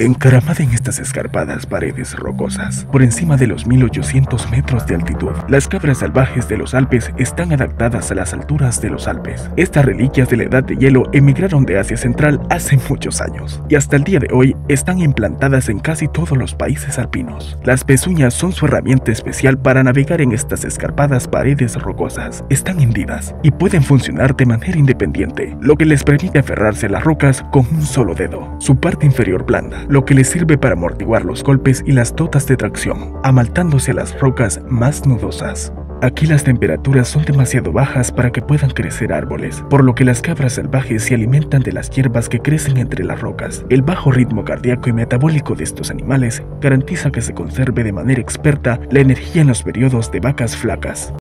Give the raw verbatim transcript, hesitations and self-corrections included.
Encaramada en estas escarpadas paredes rocosas, por encima de los mil ochocientos metros de altitud, las cabras salvajes de los Alpes están adaptadas a las alturas de los Alpes. Estas reliquias de la edad de hielo emigraron de Asia Central hace muchos años, y hasta el día de hoy están implantadas en casi todos los países alpinos. Las pezuñas son su herramienta especial para navegar en estas escarpadas paredes rocosas. Están hendidas y pueden funcionar de manera independiente, lo que les permite aferrarse a las rocas con un solo dedo. Su parte inferior blanda, lo que les sirve para amortiguar los golpes y las dotas de tracción, amaltándose a las rocas más nudosas. Aquí las temperaturas son demasiado bajas para que puedan crecer árboles, por lo que las cabras salvajes se alimentan de las hierbas que crecen entre las rocas. El bajo ritmo cardíaco y metabólico de estos animales garantiza que se conserve de manera experta la energía en los periodos de vacas flacas.